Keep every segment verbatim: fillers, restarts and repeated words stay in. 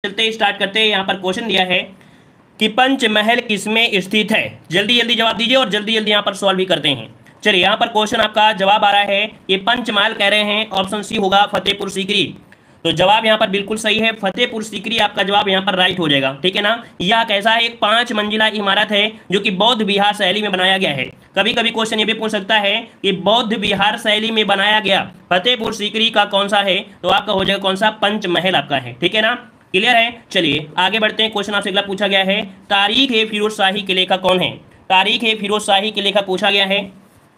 चलते स्टार्ट करते हैं। यहाँ पर क्वेश्चन दिया है कि पंचमहल किसमें स्थित है। जल्दी जल्दी जवाब दीजिए और जल्दी जल्दी यहाँ पर सॉल्व भी करते हैं। चलिए यहाँ पर क्वेश्चन आपका जवाब आ रहा है ये पंचमहल कह रहे हैं, ऑप्शन सी होगा फतेहपुर सीकरी। तो जवाब यहाँ पर बिल्कुल सही है, फतेहपुर सीकरी आपका जवाब यहाँ पर राइट हो जाएगा, ठीक है ना। यह कैसा है, एक पांच मंजिला इमारत है जो कि बौद्ध विहार शैली में बनाया गया है। कभी कभी क्वेश्चन ये भी पूछ सकता है कि बौद्ध विहार शैली में बनाया गया फतेहपुर सीकरी का कौन सा है, तो आपका हो जाएगा कौन सा, पंचमहल आपका है, ठीक है ना। क्लियर है। चलिए आगे बढ़ते हैं। क्वेश्चन आपसे अगला पूछा गया है तारीख ए फिरोज शाही के लेखक कौन है। तारीख ए फिरोज शाही के लेखक पूछा गया है।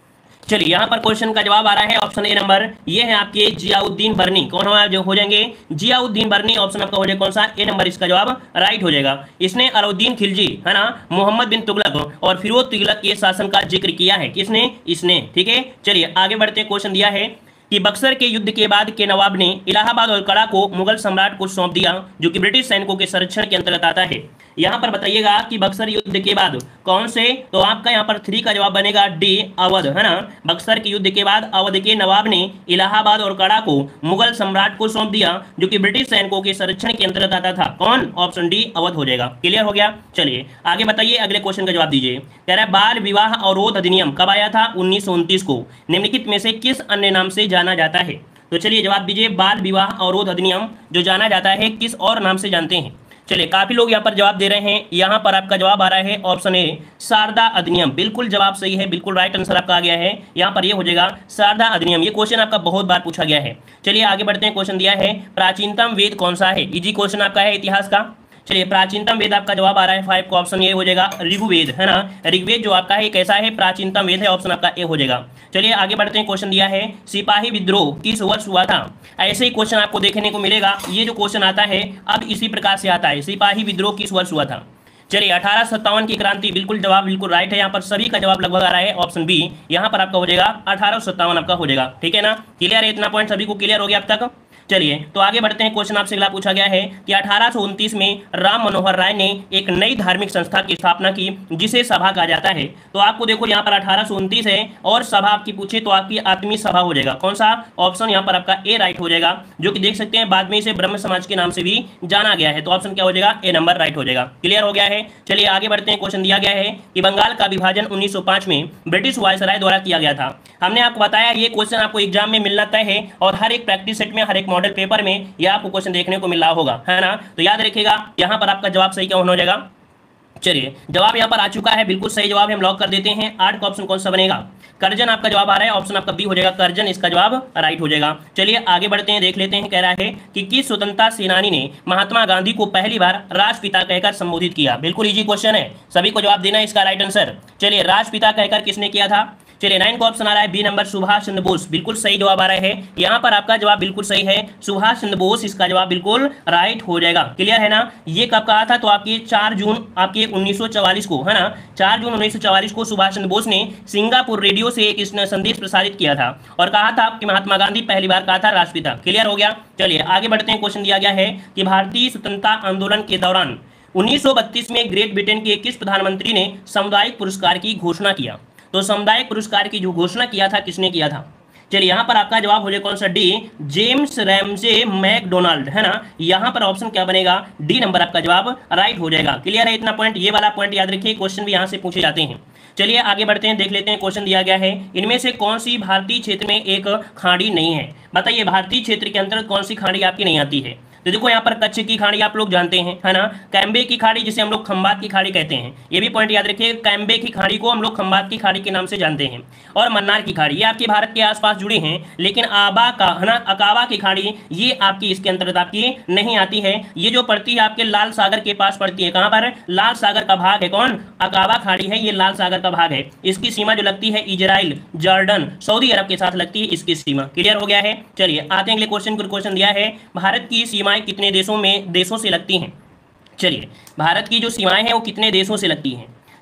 चलिए यहाँ पर क्वेश्चन का जवाब आ रहा है ऑप्शन ए नंबर, ये है आपके जियाउद्दीन बर्नी। कौन हो जो हो जाएंगे, जियाउद्दीन बर्नी। ऑप्शन आपका हो जाएगा कौन सा, ए नंबर इसका जवाब राइट हो जाएगा। इसने अलाउद्दीन खिलजी है ना, मोहम्मद बिन तुगलक और फिरोज तुगलक के शासन का जिक्र किया है। किसने, इसने, ठीक है। चलिए आगे बढ़ते हैं। क्वेश्चन दिया है कि बक्सर के युद्ध के बाद के नवाब ने इलाहाबाद और कड़ा को मुगल सम्राट को सौंप दिया, जो कि ब्रिटिश सैनिकों के संरक्षण के अंतर्गत आता है। यहाँ पर बताइएगा कि बक्सर युद्ध के बाद कौन से, तो आपका यहाँ पर थ्री का जवाब बनेगा डी, अवध, है ना। बक्सर के युद्ध के बाद अवध के नवाब ने इलाहाबाद और कड़ा को मुगल सम्राट को सौंप दिया, जो कि ब्रिटिश सैनिकों के संरक्षण के अंतर्गत आता था। कौन, ऑप्शन डी, अवध हो जाएगा। क्लियर हो गया। चलिए आगे बताइए, अगले क्वेश्चन का जवाब दीजिए। कह रहा है बाल विवाह अवरोध अधिनियम कब आया था, उन्नीस सौ उनतीस को। निम्नलिखित में से किस अन्य नाम से जाना जाता है। तो चलिए जवाब दीजिए, बाल विवाह अवरोध अधिनियम जो जाना जाता है किस और नाम से जानते हैं। चलिए काफी लोग यहाँ पर जवाब दे रहे हैं। यहाँ पर आपका जवाब आ रहा है ऑप्शन ए, शारदा अधिनियम। बिल्कुल जवाब सही है, बिल्कुल राइट आंसर आपका आ गया है। यहाँ पर ये हो जाएगा शारदा अधिनियम। ये क्वेश्चन आपका बहुत बार पूछा गया है। चलिए आगे बढ़ते हैं। क्वेश्चन दिया है प्राचीनतम वेद कौन सा है। इजी क्वेश्चन आपका है इतिहास का। चलिए प्राचीनतम वेद आपका जवाब आ रहा है फाइव का, ऑप्शन ए हो जाएगा ऋग्वेद, है ना। ऋग्वेद जो आपका है कैसा है, प्राचीनतम वेद है, ऑप्शन आपका ए हो जाएगा। चलिए आगे बढ़ते हैं। क्वेश्चन दिया है सिपाही विद्रोह किस वर्ष हुआ था। ऐसे ही क्वेश्चन आपको देखने को मिलेगा। ये जो क्वेश्चन आता है अब इसी प्रकार से आता है, सिपाही विद्रोह किस वर्ष हुआ था। चलिए अठारह सत्तावन की क्रांति, बिल्कुल जवाब बिल्कुल राइट है। यहाँ पर सभी का जवाब लगभग आ रहा है ऑप्शन बी। यहाँ पर आपका हो जाएगा अठारह सत्तावन आपका हो जाएगा, ठीक है ना। क्लियर है, इतना पॉइंट सभी को क्लियर हो गया अब तक। चलिए तो आगे बढ़ते हैं। क्वेश्चन आपसे अगला पूछा गया है कि अठारह सौ उनतीस में राम मनोहर राय ने एक नई धार्मिक संस्था की स्थापना की जिसे सभा कहा जाता है। तो आपको देखो यहाँ पर अठारह सौ उनतीस है और सभा आपकी पूछे तो आपकी आत्मीय सभा हो जाएगा। कौन सा, ऑप्शन यहाँ पर आपका ए राइट हो जाएगा, जो कि देख सकते हैं बाद में इसे ब्रह्म समाज के नाम से भी जाना गया है। तो ऑप्शन क्या हो जाएगा, ए नंबर राइट हो जाएगा। क्लियर हो गया है। चलिए आगे बढ़ते हैं। क्वेश्चन दिया गया है कि बंगाल का विभाजन उन्नीस सौ पाँच में ब्रिटिश वायसराय द्वारा किया गया था। हमने आपको बताया ये क्वेश्चन आपको एग्जाम में मिलना तय है और हर एक प्रैक्टिस सेट में, हर एक मॉडल पेपर में यह आपको क्वेश्चन देखने को मिल रहा होगा, है ना। तो याद रखिएगा यहाँ पर आपका जवाब सही क्या होना हो जाएगा। चलिए जवाब यहाँ पर आ चुका है, बिल्कुल सही जवाब हम लॉक कर देते हैं। आठ का ऑप्शन कौन सा बनेगा, करजन आपका जवाब आ रहा है, ऑप्शन आपका बी हो जाएगा, करजन इसका जवाब राइट हो जाएगा। चलिए आगे बढ़ते हैं, देख लेते हैं। कह रहा है कि किस स्वतंत्रता सेनानी ने महात्मा गांधी को पहली बार राष्ट्रपिता कहकर संबोधित किया। बिल्कुल इजी क्वेश्चन है, सभी को जवाब देना है इसका राइट आंसर। चलिए राष्ट्रपिता कहकर किसने किया था। चलिए नाइन का ऑप्शन आ रहा है बी नंबर, सुभाष चंद्र बोस। बिल्कुल सही जवाब आ रहा है। यहाँ पर आपका जवाब बिल्कुल सही है, सुभाष चंद्र बोस इसका जवाब बिल्कुल राइट हो जाएगा। क्लियर है ना। ये कब कहा था, तो आपके चार जून आपके उन्नीस सौ चौवालीस को, है ना, चार जून उन्नीस सौ चौवालीस को सुभाष चंद्र बोस ने सिंगापुर रेडियो से एक संदेश प्रसारित किया था और कहा था कि महात्मा गांधी पहली बार कहा था राष्ट्रपिता। क्लियर हो गया। चलिए आगे बढ़ते हैं। क्वेश्चन दिया गया है कि भारतीय स्वतंत्रता आंदोलन के दौरान उन्नीस सौ बत्तीस में ग्रेट ब्रिटेन के किस प्रधानमंत्री ने सामुदायिक पुरस्कार की घोषणा किया। तो सामुदायिक पुरस्कार की जो घोषणा किया था किसने किया था। चलिए यहाँ पर आपका जवाब हो जाए कौन सा, डी, जेम्स रैमजे मैकडोनाल्ड, है ना। यहाँ पर ऑप्शन क्या बनेगा, डी नंबर आपका जवाब राइट हो जाएगा। क्लियर है, इतना पॉइंट, ये वाला पॉइंट याद रखिए, क्वेश्चन भी यहाँ से पूछे जाते हैं। चलिए आगे बढ़ते हैं, देख लेते हैं। क्वेश्चन दिया गया है इनमें से कौन सी भारतीय क्षेत्र में एक खाड़ी नहीं है। बताइए भारतीय क्षेत्र के अंतर्गत कौन सी खाड़ी आपकी नहीं आती है। तो देखो यहाँ पर कच्छ की खाड़ी आप लोग जानते हैं, है ना, कैम्बे की खाड़ी जिसे हम लोग खंबात की खाड़ी कहते हैं, ये भी पॉइंट याद रखिए। कैम्बे की खाड़ी को हम लोग खंबात की खाड़ी के नाम से जानते हैं। और मन्नार की खाड़ी ये आपके भारत के आसपास जुड़े हैं, लेकिन आबा का, है ना, अकाबा की खाड़ी ये आपकी इसके अंतर्गत आपकी नहीं आती है। ये जो पड़ती है आपके लाल सागर के पास पड़ती है, कहाँ पर, लाल सागर का भाग है, कौन, अकाबा खाड़ी है, ये लाल सागर का भाग है। इसकी सीमा जो लगती है इजराइल, जॉर्डन, सऊदी अरब के साथ लगती है इसकी सीमा। क्लियर हो गया है। चलिए आते हैं अगले क्वेश्चन को। क्वेश्चन दिया है भारत की सीमाएं कितने देशों में देशों से लगती हैं। चलिए भारत की जो सीमाएं हैं वो कितने देशों से लगती हैं।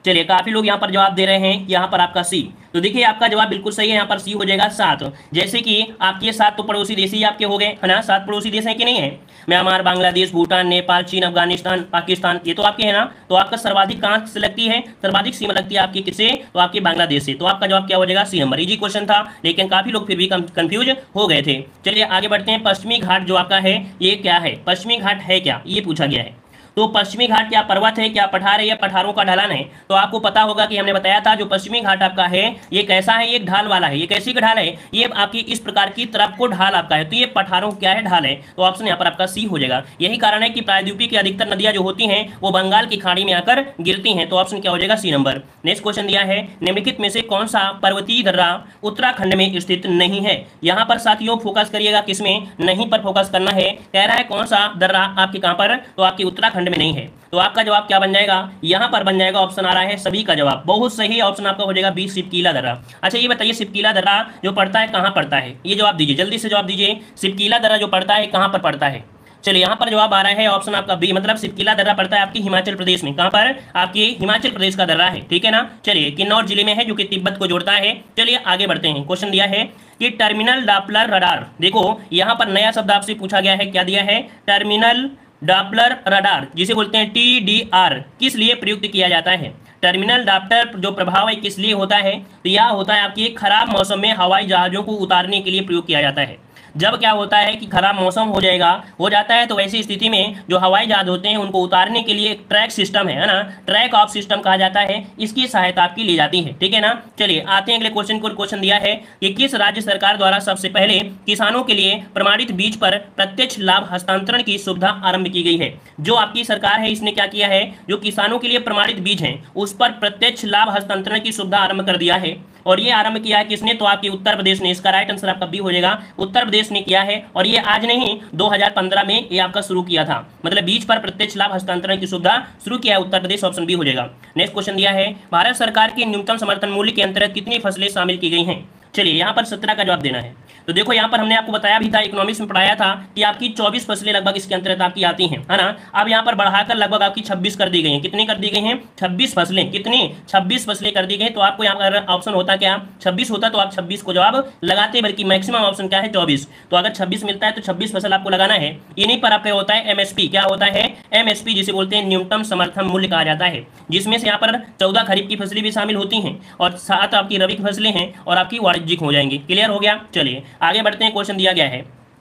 चलिए काफी लोग यहाँ पर जवाब दे रहे हैं यहाँ पर आपका सी। तो देखिए आपका जवाब बिल्कुल सही है, यहाँ पर सी हो जाएगा सात। जैसे कि आपके सात तो पड़ोसी देश ही आपके हो गए है ना, सात पड़ोसी देश हैं कि नहीं है, म्यांमार, बांग्लादेश, भूटान, नेपाल, चीन, अफगानिस्तान, पाकिस्तान, ये तो आपके हैं ना। तो आपका सर्वाधिक कहाँ से लगती है, सर्वाधिक सीमा लगती है आपकी किससे, तो आपके बांग्लादेश से। तो आपका जवाब क्या हो जाएगा, सी नंबर। इजी क्वेश्चन था लेकिन काफी लोग फिर भी कंफ्यूज हो गए थे। चलिए आगे बढ़ते हैं। पश्चिमी घाट जो आपका है ये क्या है, पश्चिमी घाट है क्या, ये पूछा गया है। तो पश्चिमी घाट क्या पर्वत है, क्या पठार है, या पठारों का ढलान है। तो आपको पता होगा कि हमने बताया था जो पश्चिमी घाट आपका है ये कैसा है, ये ढाल वाला है। ये कैसी ढाल है, ये आपकी इस प्रकार की तरफ को ढाल आपका है। तो ये पठारों क्या है, ढाल है। तो ऑप्शन यहाँ पर आपका सी हो जाएगा। यही कारण है कि प्रायद्वीपीय की अधिकतर नदियां जो होती हैं वो बंगाल की खाड़ी में आकर गिरती हैं। तो ऑप्शन क्या हो जाएगा, सी नंबर। नेक्स्ट क्वेश्चन दिया है, निम्नलिखित में से कौन सा पर्वतीय दर्रा उत्तराखंड में स्थित नहीं है। यहाँ पर साथियों फोकस करिएगा, किसमें नहीं पर फोकस करना है। कह रहा है कौन सा दर्रा आपके कहां पर, तो आपके उत्तराखंड में नहीं है। तो आपका जवाब क्या बन जाएगा, यहां पर बन जाएगा, ऑप्शन आ रहा है सभी का जवाब बहुत सही। ऑप्शन आपका हो जाएगा बी, सिपकीला दर्रा। अच्छा ये बताइए सिपकीला दर्रा जो पड़ता है कहां पड़ता है, ये जवाब दीजिए, जल्दी से जवाब दीजिए। सिपकीला दर्रा जो पड़ता है कहां पर पड़ता है। चलिए यहाँ पर जवाब आ रहा है ऑप्शन आपका बी, मतलब सिपकीला दर्रा पड़ता है आपकी हिमाचल प्रदेश में। कहां पर, आपके हिमाचल प्रदेश का दर्रा है, ठीक है ना। चलिए किन्नौर जिले में है जो कि तिब्बत को जोड़ता है। चलिए आगे बढ़ते हैं। क्वेश्चन दिया है कि टर्मिनल डॉपलर रडार, देखो यहाँ पर नया शब्द आपसे पूछा गया है, क्या दिया है, टर्मिनल डॉपलर रडार, जिसे बोलते हैं टी डी आर, किस लिए प्रयुक्त किया जाता है। टर्मिनल डॉपलर जो प्रभाव है किस लिए होता है, तो यह होता है आपकी खराब मौसम में हवाई जहाजों को उतारने के लिए प्रयोग किया जाता है। जब क्या होता है कि खराब मौसम हो जाएगा हो जाता है तो ऐसी स्थिति में जो हवाई जहाज होते हैं उनको उतारने के लिए एक ट्रैक सिस्टम है ना, ट्रैक ऑफ सिस्टम कहा जाता है, इसकी सहायता आपकी ली जाती है, ठीक है ना। चलिए आते हैं अगले क्वेश्चन को। क्वेश्चन दिया है कि किस राज्य सरकार द्वारा सबसे पहले किसानों के लिए प्रमाणित बीज पर प्रत्यक्ष लाभ हस्तांतरण की सुविधा आरंभ की गई है। जो आपकी सरकार है इसने क्या किया है, जो किसानों के लिए प्रमाणित बीज है उस पर प्रत्यक्ष लाभ हस्तांतरण की सुविधा आरंभ कर दिया है। और ये आरंभ किया है किसने, तो आपकी उत्तर प्रदेश ने। इसका राइट आंसर आपका बी हो जाएगा, उत्तर प्रदेश ने किया है। और ये आज नहीं दो हज़ार पंद्रह में ये आपका शुरू किया था, मतलब बीज पर प्रत्यक्ष लाभ हस्तांतरण की सुविधा शुरू किया है उत्तर प्रदेश। ऑप्शन बी हो जाएगा। नेक्स्ट क्वेश्चन दिया है, भारत सरकार के न्यूनतम समर्थन मूल्य के अंतर्गत कितनी फसलें शामिल की गई हैं। चलिए यहाँ पर सत्रह का जवाब देना है। तो देखो यहाँ पर हमने आपको बताया भी था, इकोनॉमिक्स में पढ़ाया था कि आपकी चौबीस फसलें लगभग इसके अंतर्गत आपकी आती हैं, है ना। अब यहाँ पर बढ़ाकर लगभग आपकी छब्बीस कर दी गई हैं। कितनी कर दी गई हैं, छब्बीस फसलें। कितनी, छब्बीस फसलें कर दी गई। तो आपको यहाँ पर ऑप्शन होता क्या, छब्बीस होता तो आप छब्बीस को जवाब लगाते, बल्कि मैक्सिमम ऑप्शन क्या है, चौबीस। तो अगर छब्बीस मिलता है तो छब्बीस फसल आपको लगाना है। इन्हीं पर आपका होता है एमएसपी। क्या होता है, एमएसपी, जिसे बोलते हैं न्यूनतम समर्थन मूल्य कहा जाता है, जिसमें से यहाँ पर चौदह खरीफ की फसलें भी शामिल होती हैं और सात आपकी रबी की फसलें हैं और आपकी वाणिज्यिक हो जाएंगी। क्लियर हो गया। चलिए आगे बढ़ते हैं। क्वेश्चन दिया गया है,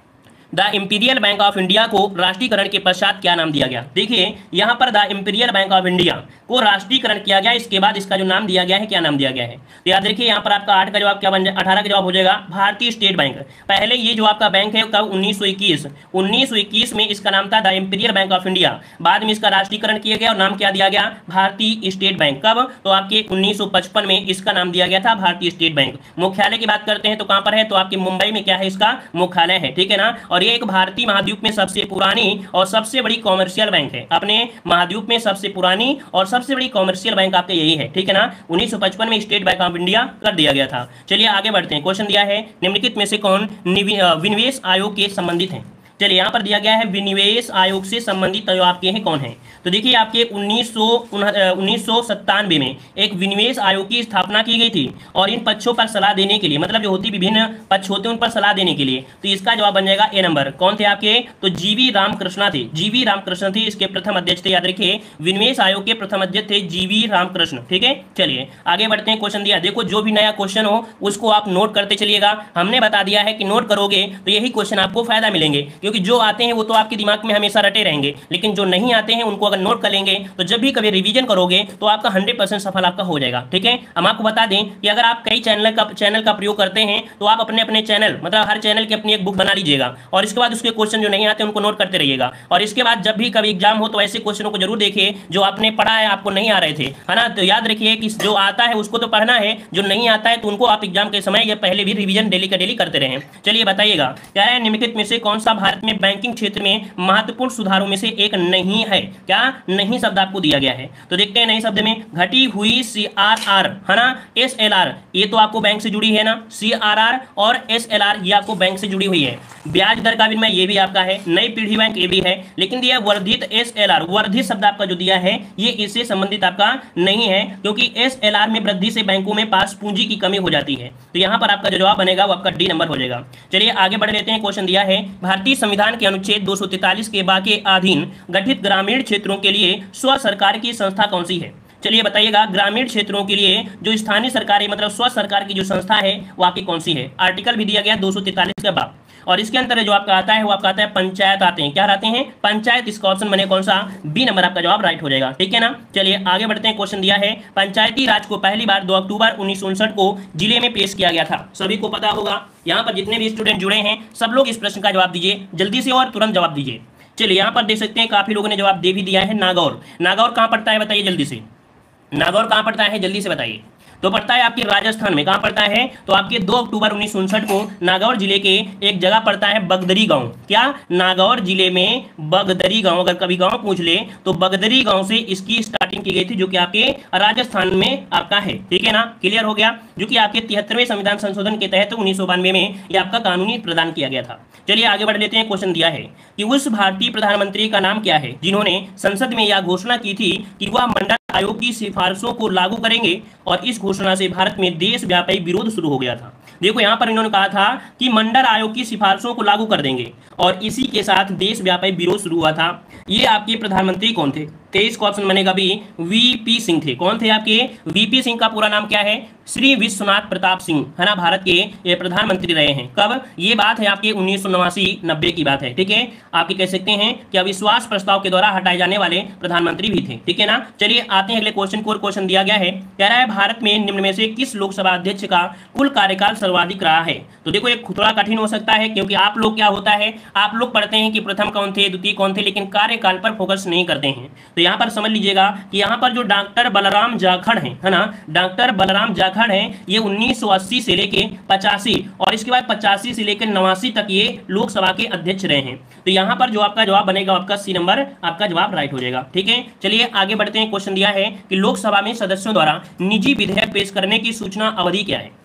the imperial bank of India को राष्ट्रीयकरण के पश्चात क्या नाम दिया गया। देखिए यहाँ पर the imperial bank of India को राष्ट्रीयकरण किया गया, इसके बाद इसका जो नाम दिया गया है क्या नाम दिया गया है। तो याद देखिए यहाँ पर आपका आठ का जवाब क्या बन जाए, अठारह का जवाब हो जाएगा भारतीय स्टेट बैंक। पहले ये जो आपका बैंक है कब, उन्नीस सौ इक्कीस उन्नीस सौ इक्कीस में इसका नाम था the imperial bank of India. बाद में इसका राष्ट्रीयकरण किया गया और नाम क्या दिया गया, भारतीय स्टेट बैंक। कब, तो आपके उन्नीस सौ पचपन में इसका नाम दिया गया था भारतीय स्टेट बैंक। मुख्यालय की बात करते हैं तो कहां पर है, तो आपके मुंबई में क्या है इसका मुख्यालय है, ठीक है ना। और ये एक भारतीय महाद्वीप में सबसे पुरानी और सबसे बड़ी कॉमर्शियल बैंक है। अपने महाद्वीप में सबसे पुरानी और सबसे बड़ी कॉमर्शियल बैंक आपका यही है, ठीक है ना। उन्नीस सौ पचपन में स्टेट बैंक ऑफ इंडिया कर दिया गया था। चलिए आगे बढ़ते हैं। क्वेश्चन दिया है, निम्नलिखित में से कौन विनिवेश आयोग के संबंधित है। चलिए यहाँ पर दिया गया है विनिवेश आयोग से संबंधित जो आपके हैं कौन है। तो देखिए आपके उन्नीस सौ उन्नीस सौ सत्तानवे में एक विनिवेश आयोग की स्थापना की गई थी और इन पक्षों पर सलाह देने के लिए, मतलब जो होती विभिन्न पक्ष होते हैं उन पर सलाह देने के लिए। तो इसका जवाब बन जाएगा ए नंबर। कौन थे आपके, तो जीवी रामकृष्णा थे। जीवी रामकृष्ण थे इसके प्रथम अध्यक्ष थे। याद रखिए विनिवेश आयोग के प्रथम अध्यक्ष थे जीवी रामकृष्ण, ठीक है। चलिए आगे बढ़ते हैं। क्वेश्चन दिया, देखो जो भी नया क्वेश्चन हो उसको आप नोट करते चलिएगा। हमने बता दिया है कि नोट करोगे तो यही क्वेश्चन आपको फायदा मिलेंगे, क्योंकि जो आते हैं वो तो आपके दिमाग में हमेशा रटे रहेंगे, लेकिन जो नहीं आते हैं उनको अगर नोट कर लेंगे तो जब भी कभी रिवीजन करोगे तो आपका हंड्रेड परसेंट सफल आपका हो जाएगा, ठीक है। हम आपको बता दें कि अगर आप कई चैनल का चैनल का प्रयोग करते हैं तो आप अपने अपने चैनल, मतलब हर चैनल की अपनी एक बुक बना लीजिएगा और इसके बाद उसके क्वेश्चन जो नहीं आते उनको नोट करते रहिएगा। और इसके बाद जब भी कभी एग्जाम हो तो ऐसे क्वेश्चनों को जरूर देखिए जो आपने पढ़ा है आपको नहीं आ रहे थे, है ना। तो याद रखिए कि जो आता है उसको तो पढ़ना है, जो नहीं आता है तो उनको आप एग्जाम के समय या पहले भी रिवीजन डेली का डेली करते रहें। चलिए बताइएगा, क्या है निम्नलिखित में से कौन सा भारत भारत में बैंकिंग क्षेत्र में महत्वपूर्ण सुधारों में से एक नहीं है। क्या नहीं शब्द आपको दिया गया है, तो देखते हैं नहीं शब्द में घटी हुई सी आर आर है ना, एस एल आर ये तो आपको बैंक से जुड़ी है ना, सी आर आर और एस एल आर ये आपको बैंक से जुड़ी हुई है। ब्याज दर का विनिमय ये भी आपका है, नई पीढ़ी बैंक ये भी है, लेकिन दिया वर्धित एस एल आर, वर्धित शब्द आपका जो दिया है ये इससे संबंधित आपका नहीं है, क्योंकि एस एल आर में वृद्धि से बैंकों में पास पूंजी की कमी हो जाती है। तो यहां पर आपका जो जवाब बनेगा वो आपका डी नंबर हो जाएगा। चलिए आगे बढ़ लेते हैं। क्वेश्चन दिया है भारतीय संविधान के अनुच्छेद दो सौ तैंतालीस के बा के अधीन गठित ग्रामीण क्षेत्रों के लिए स्व सरकार की संस्था कौन सी है। चलिए बताइएगा, ग्रामीण क्षेत्रों के लिए जो स्थानीय सरकारी मतलब स्व सरकार की जो संस्था है वो आपकी कौन सी है। आर्टिकल भी दिया गया दो सौ तैंतालीस के बा, और इसके अंतर जो आपका आता है वो आपका आता है पंचायत आते हैं। क्या आते हैं? पंचायत। इसका ऑप्शन बने कौन सा? बी नंबर आपका जवाब राइट हो जाएगा। ठीक है ना। चलिए आगे बढ़ते हैं। क्वेश्चन दिया है पंचायती राज को पहली बार दो अक्टूबर उन्नीस सौ उनसठ को जिले में पेश किया गया था। सभी को पता होगा, यहाँ पर जितने भी स्टूडेंट जुड़े हैं सब लोग इस प्रश्न का जवाब दीजिए जल्दी से और तुरंत जवाब दीजिए। चलिए यहाँ पर देख सकते हैं काफी लोगों ने जवाब दे भी दिया है। नागौर, नागौर कहाँ पड़ता है बताइए जल्दी से, नागौर कहाँ पड़ता है जल्दी से बताइए। तो पड़ता है आपके राजस्थान में। कहाँ पड़ता है? तो आपके दो अक्टूबर उन्नीस सौ उनसठ को नागौर जिले के एक जगह पड़ता है बगदरी गांव। क्या? नागौर जिले में बगदरी गांव, अगर कभी गांव पूछ ले तो बगदरी गांव से इसकी स्टार्टिंग की गई थी, जो कि आपके राजस्थान में आपका है। ठीक है ना, क्लियर हो गया। जो कि आपके तिहत्तरवें संविधान संशोधन के तहत उन्नीस सौ बानवे में यह आपका कानूनी प्रदान किया गया था। चलिए आगे बढ़ लेते हैं। क्वेश्चन दिया है कि उस भारतीय प्रधानमंत्री का नाम क्या है जिन्होंने संसद में यह घोषणा की थी कि वह मंडल आयोग की सिफारिशों को लागू करेंगे, और इस घोषणा से भारत में देशव्यापी विरोध शुरू हो गया था। देखो यहाँ पर इन्होंने कहा था कि मंडल आयोग की सिफारिशों को लागू कर देंगे, और इसी के साथ देशव्यापी विरोध शुरू हुआ था। ये आपके प्रधानमंत्री कौन थे? तेईस का ऑप्शन बनेगा भी वीपी सिंह थे। कौन थे आपके? वीपी सिंह का पूरा नाम क्या है? श्री विश्वनाथ प्रताप सिंह है ना, भारत के ये प्रधानमंत्री रहे हैं। कब? ये बात है आपके उन्नीस सौ नवासी नब्बे की बात है। ठीक है, आपके कह सकते हैं कि अविश्वास प्रस्ताव के द्वारा हटाए जाने वाले प्रधानमंत्री भी थे। ठीक है ना। चलिए आते हैं अगले क्वेश्चन को। क्वेश्चन दिया गया है, कह रहा है भारत में निम्न में से किस लोकसभा अध्यक्ष का कुल कार्यकाल सर्वाधिक रहा है। तो देखो ये थोड़ा कठिन हो सकता है, क्योंकि आप लोग क्या होता है, आप लोग पढ़ते हैं कि प्रथम कौन थे, द्वितीय कौन थे, लेकिन कार्यकाल पर फोकस नहीं करते हैं। तो यहाँ पर समझ लीजिएगा कि यहाँ पर जो डॉक्टर बलराम जाखड़ हैं है ना, डॉक्टर बलराम जाखड़ हैं, ये उन्नीस सौ अस्सी से लेके पचासी और इसके बाद पचासी से लेकर नवासी तक ये लोकसभा के अध्यक्ष रहे हैं। तो यहाँ पर जो आपका जवाब बनेगा आपका सी नंबर आपका जवाब राइट हो जाएगा। ठीक है, चलिए आगे बढ़ते हैं। क्वेश्चन दिया है कि लोकसभा में सदस्यों द्वारा निजी विधेयक पेश करने की सूचना अवधि क्या है।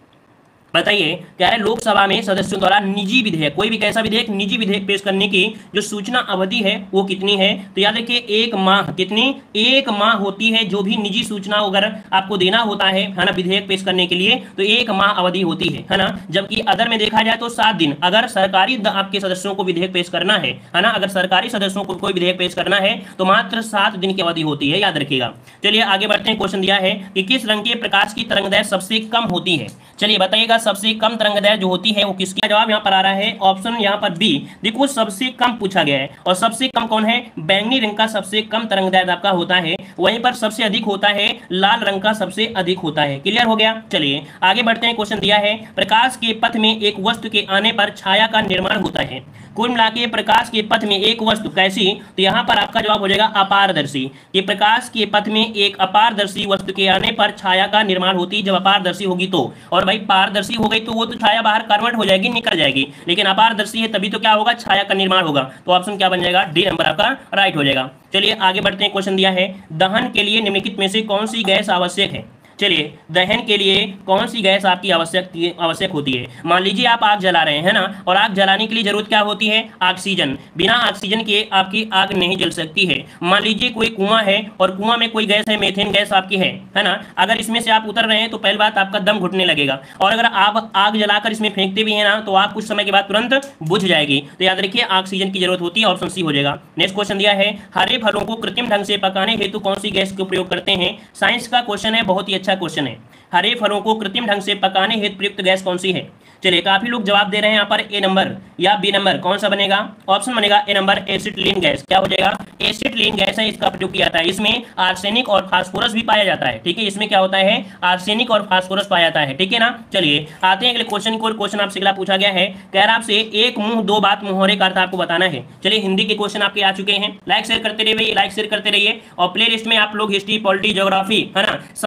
बताइए, क्या है? लोकसभा में सदस्यों द्वारा निजी विधेयक, कोई भी कैसा विधेयक, निजी विधेयक पेश करने की जो सूचना अवधि है वो कितनी है। तो याद रखिए एक माह। कितनी? एक माह होती है। जो भी निजी सूचना अगर आपको देना होता है है ना विधेयक पेश करने के लिए, तो एक माह अवधि होती है है ना। जबकि अदर में देखा जाए तो सात दिन। अगर सरकारी आपके सदस्यों को विधेयक पेश करना है है ना, अगर सरकारी सदस्यों को कोई विधेयक पेश करना है तो मात्र सात दिन की अवधि होती है, याद रखिएगा। चलिए आगे बढ़ते हैं। क्वेश्चन दिया है कि किस रंग के प्रकाश की तरंगदैर्घ्य सबसे कम होती है। चलिए बताइएगा, सबसे कम तरंगदैर्घ्य जो होती है वो किसका? जवाब यहाँ पर आ रहा है ऑप्शन यहाँ पर बी। देखो सबसे कम पूछा गया है, और सबसे कम कौन है? बैंगनी रंग का सबसे कम तरंगदैर्घ्य आपका होता है। वहीं पर सबसे अधिक होता है लाल रंग का सबसे अधिक होता है। क्लियर हो गया। चलिए आगे बढ़ते हैं। क्वेश्चन दिया है प्रकाश के पथ में एक वस्तु के आने पर छाया का निर्माण होता है। कुल मिला के प्रकाश के पथ में एक वस्तु कैसी? तो यहाँ पर आपका जवाब हो जाएगा अपारदर्शी। कि प्रकाश के पथ में एक अपारदर्शी वस्तु के आने पर छाया का निर्माण होती है। जब अपारदर्शी होगी तो, और भाई पारदर्शी हो गई तो वो तो छाया बाहर कन्वर्ट हो जाएगी, निकल जाएगी, लेकिन अपारदर्शी है तभी तो क्या होगा? छाया का निर्माण होगा। तो ऑप्शन क्या बन जाएगा? डी नंबर आपका राइट हो जाएगा। चलिए आगे बढ़ते हैं। क्वेश्चन दिया है दहन के लिए निम्नलिखित में से कौन सी गैस आवश्यक है। चलिए दहन के लिए कौन सी गैस आपकी आवश्यक आवश्यक होती है। मान लीजिए आप आग जला रहे हैं ना, और आग जलाने के लिए जरूरत क्या होती है? ऑक्सीजन। बिना ऑक्सीजन के आपकी आग नहीं जल सकती है। मान लीजिए कोई कुआं है और कुआं में कोई गैस है, मीथेन गैस आपकी है है ना, अगर इसमें से आप उतर रहे हैं तो पहली बात आपका दम घुटने लगेगा, और अगर आप आग जलाकर इसमें फेंकते भी है ना तो आप कुछ समय के बाद तुरंत बुझ जाएगी। तो याद रखिए ऑक्सीजन की जरूरत होती है। ऑप्शन सी हो जाएगा। नेक्स्ट क्वेश्चन दिया है हरे फलों को कृत्रिम ढंग से पकाने हेतु कौन सी गैस का उपयोग करते हैं। साइंस का क्वेश्चन है, बहुत ही अच्छा क्वेश्चन है। हरे फलों को कृत्रिम ढंग से पकाने हेतु प्रयुक्त गैस कौन सी है। चलिए काफी लोग जवाब दे रहे हैं यहाँ पर ए नंबर या बी नंबर, कौन सा बनेगा? ऑप्शन बनेगा ए नंबर एसिटिलीन गैस। क्या हो जाएगा? एसिटिलीन गैस है, इसका प्रयोग किया जाता है। इसमें आर्सेनिक और फास्फोरस भी पाया जाता है। ठीक है, इसमें क्या होता है? आर्सेनिक और फास्फोरस पाया जाता है। ठीक है ना। चलिए आते हैं अगले क्वेश्चन को। क्वेश्चन आपसे अगला पूछा गया है, कह रहा आपसे एक मुंह दो बात मुहावरे का अर्थ आपको बताना है। चलिए हिंदी के क्वेश्चन आपके आ चुके हैं। लाइक शेयर करते रहिए, लाइक शेयर करते रहिए, और प्ले लिस्ट में आप लोग हिस्ट्री, पॉलिटी, ज्योग्राफी है ना, साइंस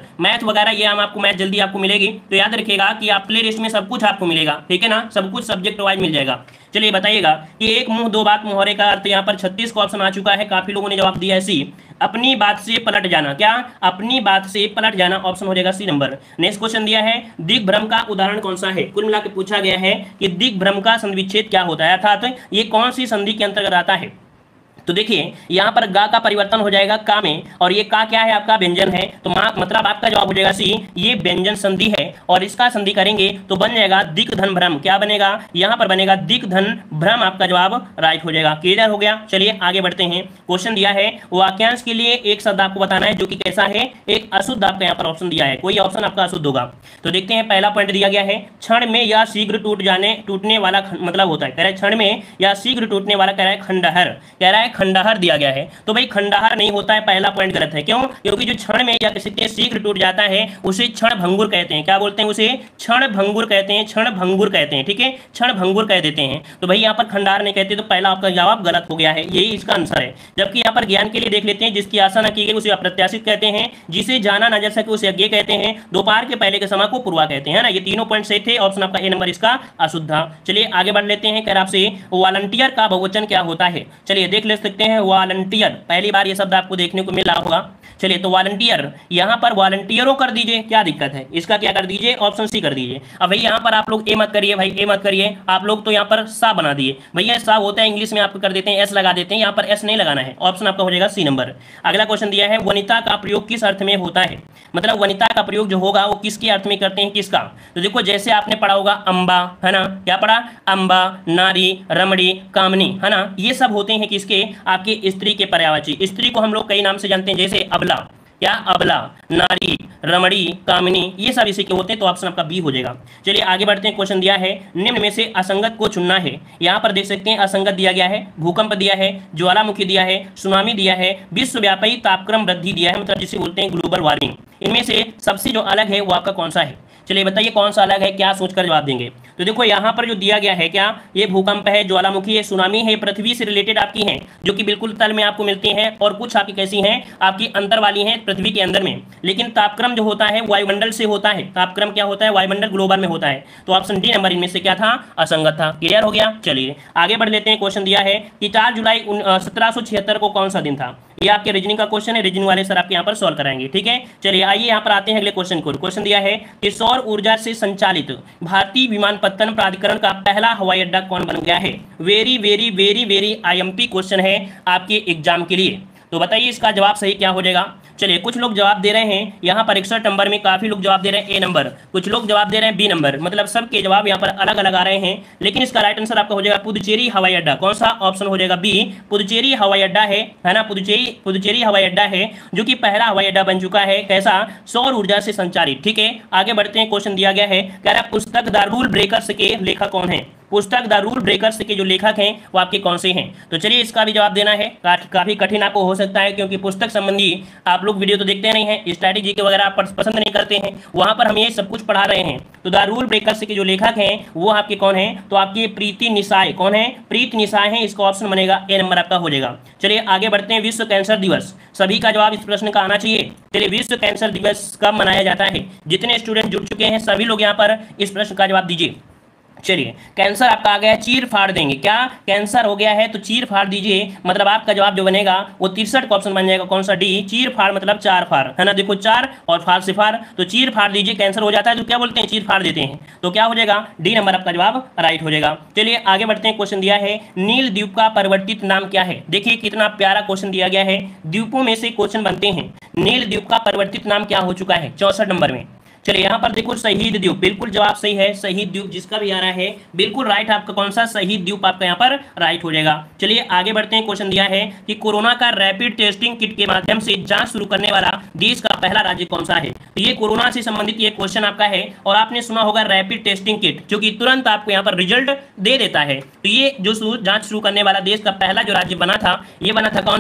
मैथ वगैरह ये हम आपको मैथ जल्दी आपको मिलेगी, तो याद रखिएगा कि आप प्ले लिस्ट में सब कुछ आपको मिलेगा, ठीक है ना, सब कुछ सब्जेक्ट वाइज मिल जाएगा। चलिए बताइएगा कि एक मुंह दो बात मुहावरे का अर्थ यहाँ पर छत्तीस का ऑप्शन आ चुका है, काफी लोगों ने जवाब दिया है सी, अपनी बात से पलट जाना। क्या? अपनी बात से पलट जाना, ऑप्शन हो जाएगा सी नंबर। नेक्स्ट क्वेश्चन दिया है दिग्भ्रम का उदाहरण कौन सा है। कुल मिलाकर पूछा गया है कि दिग्भ्रम का संधि विच्छेद क्या होता है, अर्थात ये कौन सी संधि के अंतर्गत आता है। तो देखिए यहाँ पर गा का परिवर्तन हो जाएगा का में, और ये का क्या है आपका व्यंजन है, तो मतलब आपका जवाब हो जाएगा सी, ये व्यंजन संधि है, और इसका संधि करेंगे तो बन जाएगा दिक धन भ्रम। क्या बनेगा? यहाँ पर बनेगा दिक धन भ्रम, आपका जवाब राइट हो जाएगा। क्लियर हो गया। चलिए आगे बढ़ते हैं। क्वेश्चन दिया है वाक्यांश के लिए एक शब्द आपको बताना है जो कि कैसा है, एक अशुद्ध आपका यहाँ पर ऑप्शन दिया है, कोई ऑप्शन आपका अशुद्ध होगा। तो देखते हैं पहला पॉइंट दिया गया है क्षण में या शीघ्र टूट जाने टूटने वाला मतलब होता है, कह रहा है क्षण में या शीघ्र टूटने वाला, कह रहा है खंडहर, कह रहा है खंडहर दिया गया है, तो भाई खंडहर नहीं होता है, पहला पॉइंट गलत है। क्यों? क्योंकि जो क्षण में या किसी के शीघ्र टूट जाता है उसे क्षण भंगुर कहते हैं। क्या बोलते हैं? उसे क्षण भंगुर कहते हैं, क्षण भंगुर कहते हैं, ठीक है, क्षण भंगुर कह देते हैं। तो भाई यहाँ पर खंडहर नहीं कहते, तो पहला आपका जवाब गलत हो गया है, यही इसका आंसर है। जबकि यहाँ पर ज्ञान के लिए देख लेते हैं, जिसकी आशा न की गई उसे अप्रत्याशित कहते हैं, जिसे जाना न जा सके उसे अज्ञेय कहते हैं, दोपहर के पहले के समय को पूर्वा कहते हैं ना। ये तीनों पॉइंट सही थे, ऑप्शन आपका ए नंबर इसका अशुद्ध था। चलिए आगे बढ़ लेते हैं। कह आपसे वॉलंटियर का बहुवचन क्या होता है। चलिए देख ले सकते हैं वॉलंटियर, पहली बार ये शब्द आपको देखने को मिल रहा होगा। चलिए तो वॉलंटियर, यहाँ पर वॉलंटियरों कर दीजिए, क्या दिक्कत है, इसका क्या कर दीजिए, ऑप्शन सी कर दीजिए। अब भाई यहाँ पर आप लोग ए मत करिए, भाई ए मत करिए, आप लोग तो यहाँ पर सा बना दिए। भैया सा होता है इंग्लिश में आपको कर देते हैं एस लगा देते हैं, यहाँ पर एस नहीं लगाना है, ऑप्शन आपका हो जाएगा सी नंबर। अगला क्वेश्चन दिया है वनिता का प्रयोग किस अर्थ में होता है, मतलब वनिता का प्रयोग जो होगा वो किसके अर्थ में करते हैं, किसका। तो देखो जैसे आपने पढ़ा होगा अम्बा, है ना, क्या पढ़ा, अम्बा, नारी, रमणी, कामनी, है ना, ये सब होते हैं किसके, आपके स्त्री के पर्यायवाची। स्त्री को हम लोग कई नाम से जानते हैं, जैसे अबला, क्या अबला, नारी, रमणी, कामिनी, ये सब इसी के होते हैं, तो ऑप्शन आपका बी हो जाएगा। चलिए आगे बढ़ते हैं। क्वेश्चन दिया है निम्न में से असंगत को चुनना है। यहाँ पर देख सकते हैं असंगत दिया गया है, भूकंप दिया है, ज्वालामुखी दिया है, सुनामी दिया है, विश्वव्यापी तापक्रम वृद्धि दिया है, मतलब जिसे बोलते हैं ग्लोबल वार्मिंग। इनमें से सबसे जो अलग है वो आपका कौन सा है। चलिए बताइए कौन सा अलग है, क्या सोचकर जवाब देंगे। तो देखो यहाँ पर जो दिया गया है, क्या ये भूकंप है, ज्वालामुखी है, सुनामी है, पृथ्वी से रिलेटेड आपकी हैं, जो कि बिल्कुल तल में आपको मिलती हैं, और कुछ आपकी कैसी हैं, आपकी अंतर वाली हैं पृथ्वी के अंदर में। लेकिन तापक्रम जो होता है वायुमंडल से होता है, तापक्रम क्या होता है, वायुमंडल ग्लोबल में होता है। तो ऑप्शन डी नंबर इनमें से क्या था, असंगत था। क्लियर हो गया। चलिए आगे बढ़ लेते हैं। क्वेश्चन दिया है कि चार जुलाई सत्रह सौ छिहत्तर को कौन सा दिन था। ये आपके रीजनिंग का क्वेश्चन है, रीजनिंग वाले सर आपके यहाँ पर सॉल्व कराएंगे, ठीक है। चलिए आइए यहाँ पर आते हैं अगले क्वेश्चन को। क्वेश्चन दिया है कि सौर ऊर्जा से संचालित भारतीय विमानपत्तन प्राधिकरण का पहला हवाई अड्डा कौन बन गया है। Very very very very IMP question है आपके एग्जाम के लिए, तो बताइए इसका जवाब सही क्या हो जाएगा। चलिए कुछ लोग जवाब दे रहे हैं यहाँ पर इकसठ नंबर में, काफी लोग जवाब दे रहे हैं ए नंबर, कुछ लोग जवाब दे रहे हैं बी नंबर, मतलब सबके जवाब यहाँ पर अलग अलग आ रहे हैं। लेकिन इसका राइट आंसर आपका हो जाएगा पुदुचेरी हवाई अड्डा। कौन सा, ऑप्शन हो जाएगा बी, पुदुचेरी हवाई अड्डा है, है ना, पुदुचेरी पुदुचेरी हवाई अड्डा है जो कि पहला हवाई अड्डा बन चुका है, कैसा, सौर ऊर्जा से संचालित, ठीक है। आगे बढ़ते हैं। क्वेश्चन दिया गया है, कह रहा है पुस्तक द रूल ब्रेकर्स के लेखक कौन है। पुस्तक द रूल ब्रेकर्स के जो लेखक हैं वो आपके कौन से हैं। तो चलिए इसका भी जवाब देना है, काफी कठिन आपको हो सकता है, क्योंकि पुस्तक संबंधी आप लोग वीडियो तो देखते नहीं हैं, स्ट्रैटेजी के वगैरह आप पसंद नहीं करते हैं, वहां पर हम ये सब कुछ पढ़ा रहे हैं। तो द रूल ब्रेकर्स के जो लेखक हैं वो आपके कौन हैं, तो आपकी प्रीति निसाय, कौन है, प्रीति निसाय है, इसका ऑप्शन बनेगा ए नंबर आपका हो जाएगा। चलिए आगे बढ़ते हैं। विश्व कैंसर दिवस, सभी का जवाब इस प्रश्न का आना चाहिए। चलिए विश्व कैंसर दिवस कब मनाया जाता है। जितने स्टूडेंट जुड़ चुके हैं सभी लोग यहाँ पर इस प्रश्न का जवाब दीजिए। चलिए कैंसर आपका आ गया है, चीर फाड़ देंगे, क्या कैंसर हो गया है तो चीर फाड़ दीजिए, मतलब आपका जवाब जो बनेगा वो तिरसठ का ऑप्शन बन जाएगा। कौन सा, डी, चीर फाड़ मतलब चार फाड़, है ना, देखो चार और फाड़ से फाड़, तो चीर फाड़ दीजिए, कैंसर हो जाता है तो क्या बोलते हैं, चीर फाड़ देते हैं, तो क्या हो जाएगा, डी नंबर आपका जवाब राइट हो जाएगा। चलिए आगे बढ़ते हैं। क्वेश्चन दिया है नील द्वीप का परिवर्तित नाम क्या है। देखिए कितना प्यारा क्वेश्चन दिया गया है, द्वीपों में से क्वेश्चन बनते हैं। नील द्वीप का परिवर्तित नाम क्या हो चुका है, चौसठ नंबर में। चलिए यहाँ पर देखो शहीद द्वीप, बिल्कुल जवाब सही है, शहीद द्वीप जिसका भी आ रहा है बिल्कुल राइट, आपका कौन सा, शहीद द्वीप आपका यहाँ पर राइट हो जाएगा। चलिए आगे बढ़ते हैं। क्वेश्चन दिया है कि कोरोना का रैपिड टेस्टिंग किट के माध्यम से जांच शुरू करने वाला देश का पहला राज्य कौन सा है। तो ये कोरोना से संबंधित ये क्वेश्चन आपका है, और आपने सुना होगा रैपिड टेस्टिंग किट, जो कि तुरंत आपको यहाँ पर रिजल्ट दे देता है। तो ये जो जांच शुरू करने वाला देश का पहला जो राज्य बना था, ये बना था कौन सा,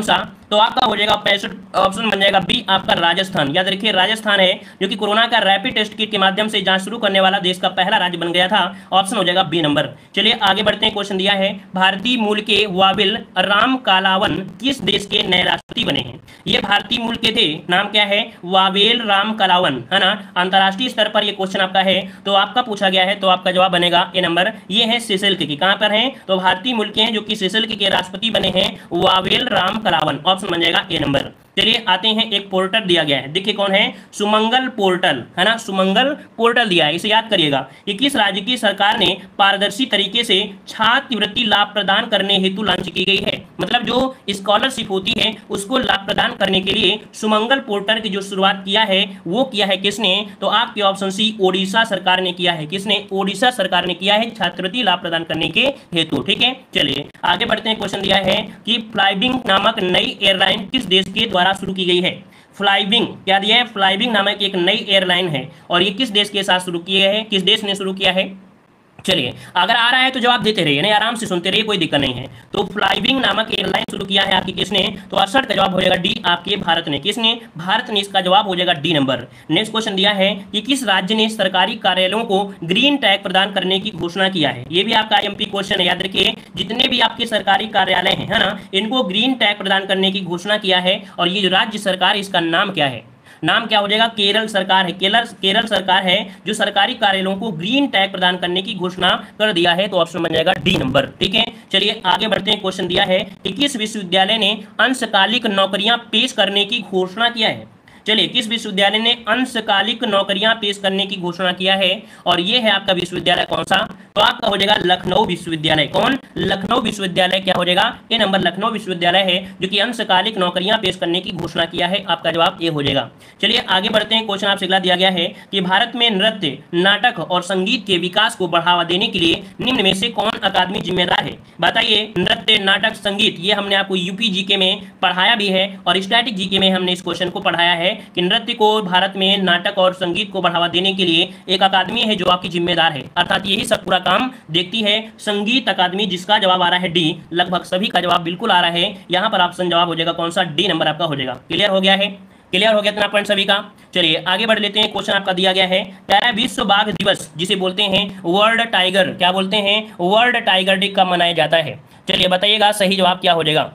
तो आपका हो जाएगा पैंसठ, ऑप्शन बन जाएगा बी आपका राजस्थान। याद रखिए राजस्थान है जो कि कोरोना का रैपिड टेस्ट किट के माध्यम से जांच शुरू करने वाला देश का पहला राज्य बन गया था। ऑप्शन हो जाएगा बी नंबर। चलिए आगे बढ़ते हैं। क्वेश्चन दिया है भारतीय मूल के वाविल राम कलावन किस देश के नए राष्ट्रपति बने हैं। ये भारतीय मूल के थे, नाम क्या है, वावेल राम कलावन, है ना। अंतरराष्ट्रीय स्तर पर ये क्वेश्चन आपका है, तो आपका पूछा गया है, तो आपका जवाब बनेगा ए नंबर। ये है सेशल्स के, कहां पर है, तो भारतीय मूल के हैं जो कि सेशल्स के राष्ट्रपति बने हैं वावेल राम कलावन। ऑप्शन बन जाएगा ए नंबर। चलिए आते हैं, एक पोर्टल दिया गया है, देखिए कौन है, सुमंगल पोर्टल, है ना, सुमंगल पोर्टल दिया है। इसे याद करिएगा कि किस राज्य की सरकार ने पारदर्शी तरीके से छात्रवृत्ति लाभ प्रदान करने हेतु लॉन्च की गई है। मतलब जो स्कॉलरशिप होती है उसको लाभ प्रदान करने के लिए सुमंगल पोर्टल की जो शुरुआत किया है वो किया है किसने, तो आपके ऑप्शन सी ओडिशा सरकार ने किया है। किसने, ओडिशा सरकार ने किया है छात्रवृत्ति लाभ प्रदान करने के हेतु। ठीक है, चलिए आगे बढ़ते हैं। क्वेश्चन दिया है कि फ्लाईविंग नामक नई एयरलाइन किस देश के द्वारा शुरू की गई है। फ्लाईविंग क्या दिया है, फ्लाईविंग नामक एक नई एयरलाइन है और ये किस देश के साथ शुरू किया है, किस देश ने शुरू किया है। चलिए अगर आ रहा है तो जवाब देते रहिए, नहीं आराम से सुनते रहिए, कोई दिक्कत नहीं है। तो फ्लाईविंग नामक एयरलाइन शुरू किया है आपकी किसने, तो अड़सठ का जवाब हो जाएगा डी आपके भारत ने। किसने, भारत ने, इसका जवाब हो जाएगा डी नंबर। नेक्स्ट क्वेश्चन दिया है कि किस राज्य ने सरकारी कार्यालयों को ग्रीन टैग प्रदान करने की घोषणा किया है। ये भी आपका एमपी क्वेश्चन है, याद रखिए जितने भी आपके सरकारी कार्यालय हैं, है ना, इनको ग्रीन टैग प्रदान करने की घोषणा किया है। और ये जो राज्य सरकार, इसका नाम क्या है, नाम क्या हो जाएगा, केरल सरकार है। केरल केरल सरकार है जो सरकारी कार्यालयों को ग्रीन टैग प्रदान करने की घोषणा कर दिया है, तो ऑप्शन बन जाएगा डी नंबर। ठीक है, चलिए आगे बढ़ते हैं। क्वेश्चन दिया है कि किस विश्वविद्यालय ने अंशकालिक नौकरियां पेश करने की घोषणा किया है। चलिए किस विश्वविद्यालय ने अंशकालिक नौकरियां पेश करने की घोषणा किया है, और ये है आपका विश्वविद्यालय कौन सा, तो आपका हो जाएगा लखनऊ विश्वविद्यालय। कौन, लखनऊ विश्वविद्यालय क्या हो जाएगा, ए नंबर। लखनऊ विश्वविद्यालय है जो कि अंशकालिक नौकरियां पेश करने की घोषणा किया है, आपका जवाब ए हो जाएगा। चलिए आगे बढ़ते हैं। क्वेश्चन आपसे अगला दिया गया है कि भारत में नृत्य, नाटक और संगीत के विकास को बढ़ावा देने के लिए निम्न में से कौन अकादमी जिम्मेदार है। बताइए, नृत्य, नाटक, संगीत, ये हमने आपको यूपी जीके में पढ़ाया भी है और स्टैटिक जीके में हमने इस क्वेश्चन को पढ़ाया है कि नृत्य को, भारत में नाटक और संगीत को बढ़ावा देने के लिए एक अकादमी है जो आपकी जिम्मेदार है, अर्थात यही सब पूरा काम देखती है, संगीत अकादमी, जिसका जवाब आ रहा है डी। लगभग सभी का जवाब बिल्कुल आ रहा है, यहाँ पर ऑप्शन जवाब हो जाएगा कौन सा, डी नंबर आपका हो जाएगा। क्लियर हो गया है, क्लियर हो गया इतना पॉइंट सभी का। चलिए आगे बढ़ लेते हैं। क्वेश्चन आपका दिया गया है, क्या है, विश्व बाघ दिवस जिसे बोलते हैं वर्ल्ड टाइगर, क्या बोलते हैं, वर्ल्ड टाइगर डे कब मनाया जाता है। चलिए बताइएगा सही जवाब क्या हो जाएगा।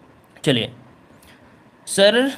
चलिए सर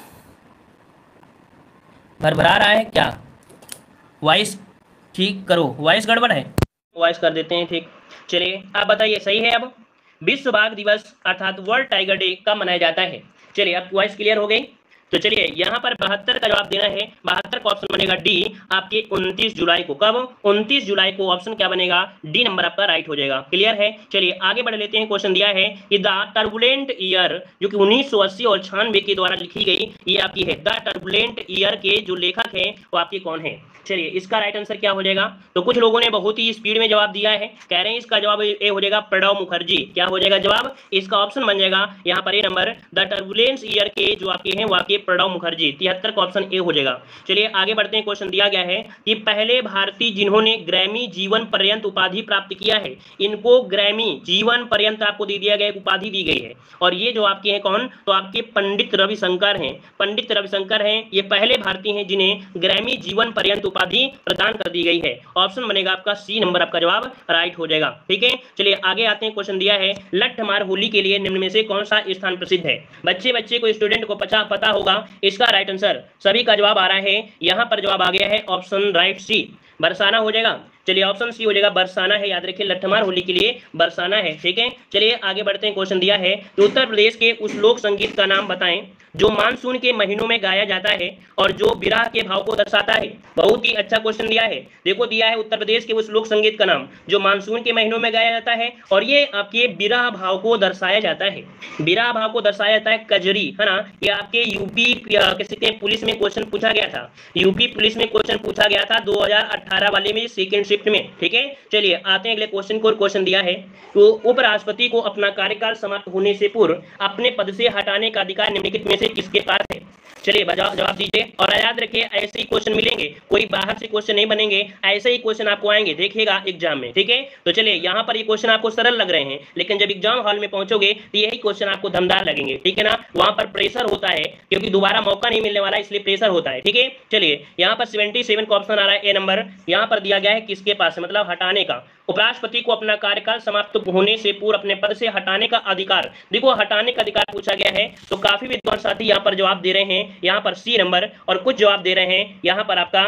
भरभरा रहा है क्या, वॉइस ठीक करो, वॉइस गड़बड़ है, वॉइस कर देते हैं ठीक। चलिए आप बताइए सही है। अब विश्व बाघ दिवस अर्थात वर्ल्ड टाइगर डे कब मनाया जाता है। चलिए अब वॉइस क्लियर हो गई, तो चलिए यहाँ पर बहत्तर का जवाब देना है। बहत्तर का ऑप्शन बनेगा डी आपके उनतीस जुलाई को। कब, उनतीस जुलाई को। ऑप्शन क्या बनेगा, डी नंबर आपका राइट हो जाएगा। क्लियर है, चलिए आगे बढ़ लेते हैं। क्वेश्चन दिया है कि द टर्बुलेंट ईयर जो कि उन्नीस सौ अस्सी और छियानवे के द्वारा लिखी गई, ये आपकी है। द टर्बुलेंट ईयर के जो लेखक हैं वो आपके कौन है। चलिए इसका राइट आंसर क्या हो जाएगा, तो कुछ लोगों ने बहुत ही स्पीड में जवाब दिया है, कह रहे हैं इसका जवाब ए हो जाएगा प्रणब मुखर्जी। क्या हो जाएगा जवाब, इसका ऑप्शन बन जाएगा यहाँ पर A number. The turbulence year के जो आपके हैं वो आपके प्रणब मुखर्जी, तिहत्तर का ऑप्शन ए हो जाएगा। चलिए आगे बढ़ते हैं। क्वेश्चन दिया गया है कि पहले भारतीय जिन्होंने ग्रैमी जीवन पर्यंत उपाधि प्राप्त किया है, इनको ग्रैमी जीवन पर्यंत आपको दे दिया गया, उपाधि दी गई है, और ये जो आपके हैं कौन, तो आपके पंडित रविशंकर हैं। पंडित रविशंकर हैं, ये पहले भारतीय हैं जिन्हें ग्रैमी जीवन पर्यंत उपाधि प्रदान कर दी गई है। ऑप्शन बनेगा आपका सी नंबर, आपका जवाब राइट हो जाएगा। ठीक है, चलिए आगे आते हैं। क्वेश्चन दिया है लट्ठमार होली के लिए निम्न में से कौन सा स्थान प्रसिद्ध है। बच्चे बच्चे को, स्टूडेंट को पता पता होगा इसका राइट आंसर। सभी का जवाब आ रहा है, यहाँ पर जवाब आ गया है ऑप्शन राइट सी, बरसाना हो जाएगा। चलिए ऑप्शन सी हो जाएगा, बरसाना है। याद रखिए लट्ठमार होली के लिए बरसाना है। ठीक है, चलिए आगे बढ़ते हैं। क्वेश्चन दिया है कि उत्तर प्रदेश के उस लोक संगीत का नाम बताएं जो मानसून के महीनों में गाया जाता है और जो विरह के भाव को दर्शाता है। बहुत ही अच्छा क्वेश्चन दिया है, देखो दिया है उत्तर प्रदेश के उस लोक संगीत का नाम जो मानसून के महीनों में गाया जाता है और ये आपके विरह भाव को दर्शाया जाता है। विरह भाव को दर्शाया जाता है कजरी, है ना। ये आपके यूपी किसी पुलिस में क्वेश्चन पूछा गया था, यूपी पुलिस में क्वेश्चन पूछा गया था दो हजार अठारह वाले में, सेकेंड शिफ्ट में। ठीक है, चलिए आते हैं अगले क्वेश्चन को। क्वेश्चन दिया है तो उपराष्ट्रपति को अपना कार्यकाल समाप्त होने से पूर्व अपने पद से हटाने का अधिकार निम्नलिखित में से किसके पास है। चलिए जवाब जवाब दीजिए और याद रखिए ऐसे ही क्वेश्चन मिलेंगे, कोई बाहर से क्वेश्चन नहीं बनेंगे, ऐसे ही क्वेश्चन आपको आएंगे, देखिएगा एग्जाम में, ठीक है। तो चलिए यहाँ पर ये क्वेश्चन आपको सरल लग रहे हैं, लेकिन जब एग्जाम हॉल में पहुंचोगे तो यही क्वेश्चन आपको दमदार लगेंगे, ठीक है ना। वहां पर प्रेशर होता है क्योंकि दोबारा मौका नहीं मिलने वाला, इसलिए प्रेशर होता है, ठीक है। चलिए यहाँ पर सेवेंटी सेवन का ऑप्शन आ रहा है ए नंबर, यहाँ पर दिया गया है किसके पास, मतलब हटाने का, उपराष्ट्रपति को अपना कार्यकाल समाप्त होने से पूर्व अपने पद से हटाने का अधिकार। देखो हटाने का अधिकार पूछा गया है, तो काफी विद्वान साथी यहाँ पर जवाब दे रहे हैं, यहाँ पर सी नंबर, और कुछ जवाब दे रहे हैं यहाँ पर आपका।